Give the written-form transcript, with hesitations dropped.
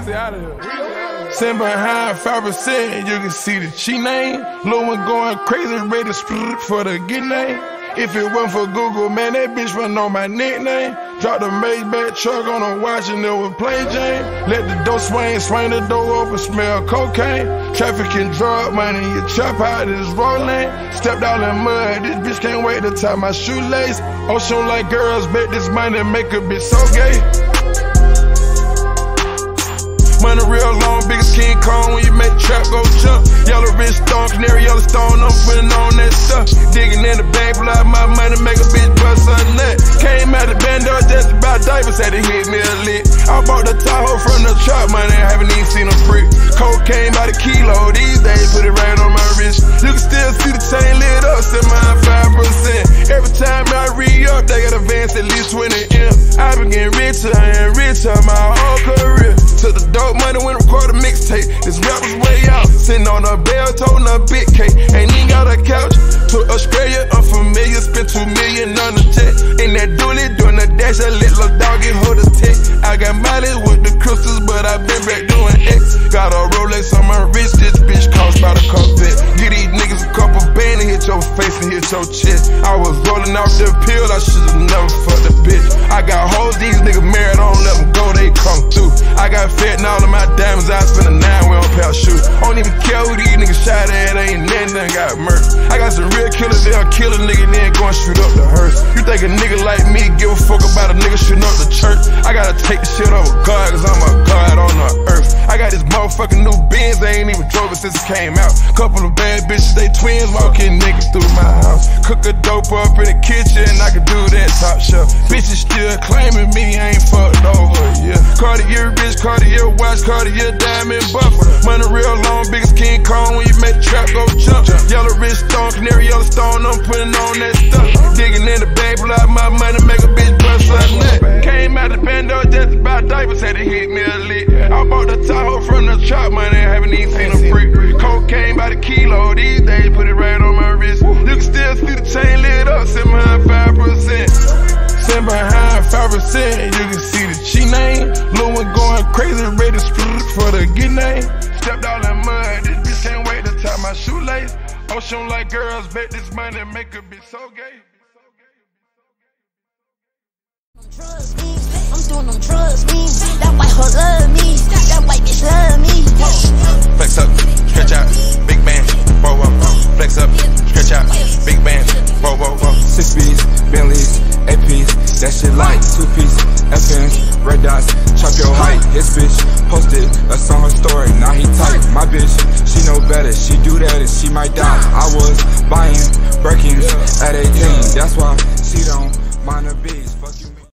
Wheezy out of here. Sitting behind 5%, you can see the chi-nain. Lil' one going crazy, ready to sprrt for the good name. If it wasn't for Google, man, that bitch wouldn't know my nickname. Dropped the Maybach truck on a watch and it was plain Jane. Let the door swing the door open, smell cocaine. Traffickin drug money, you chop out this road lane. Stepped out in mud, this bitch can't wait to tie my shoelace. Ocean like girls, bet this money make a bitch so gay. Money real long, big as King Kong when you make trap go jump. Yellow wrist stone, canary, yellow stone, I'm putting on that stuff. Digging in the bank, pull out my money, make a bitch bust a nut. Came out the bando, just about diapers, had to hit me a lick. I bought the Tahoe from the trap money, haven't even seen a brick. Cocaine by the kilo, these days put it right on my wrist. You can still see the chain lit up, set mine 5%. Every time I re-up, they got advance at least 20 M. I been getting richer and richer my whole career. Took the dope money when record a mixtape. This rap was way out. Sitting on a bell, toting a big cake. Ain't even got a couch. To Australia, unfamiliar. Spent $2 million on the jet. In that dually, doing the dash. That little dog get hold of tech. I got mileage with the crystals, but I been back doing X. Got a Rolex on my wrist. This bitch cost by the Corvette. Get these niggas a couple bands and hit your face and hit your chest. I was rolling off the pill. I should've never fucked the bitch. I got hoes, these niggas married. I don't let them go, they come through. I got fat and all of my diamonds, I spend a 9 we on pair shoes. I don't even care who these niggas shot at, ain't nothing got murdered. I got some real killers, they'll kill a nigga, then go and shoot up the hearse. You think a nigga like me give a fuck about a nigga shooting up the church? I gotta take the shit over God, cause I'm a God on the earth. I got this motherfucking new Benz, I ain't even drove it since it came out. Couple of bad bitches, they twins, walking niggas through my house. Cook a dope up in the kitchen, I can do that top shelf. Bitches still claiming me, I ain't fucked over, yeah. Cartier bitch, Cartier watch, Cartier diamond buffer. Money real long, big as King Kong when you make the trap go jump. Yellow wrist stone, canary, yellow stone, I'm putting on that stuff. Digging in the bank, pull out my money, make a bitch bust a nut. Came out the bando, just about diapers, had to hit me a lick. I bought the Tahoe from the trap money, haven't even seen a brick. Cocaine by the kilo, these days put it right on my wrist. You can still see the chain lit up, sitting behind 5%. Sitting behind 5%, you can see the chi-nain. Lil' one going crazy, ready to sprrt for the good name. Stepped out in mud, this bitch can't wait to tie my shoelace. Ocean like girls, bet this money make a bitch so gay. I'm doing them drugs, me. That white hoe love me. That white bitch love me. Flex up, stretch out, big band, whoa, whoa, whoa. Flex up, stretch out, big band, whoa, whoa, whoa. 6 B's, Bentleys, APs, that shit like 2-piece, FNs, red dots, chop your height. His bitch posted us on her story, now he tight. My bitch, she know better, she do that and she might die. I was buying Birkins at 18, that's why she don't mind her bees. Fuck you.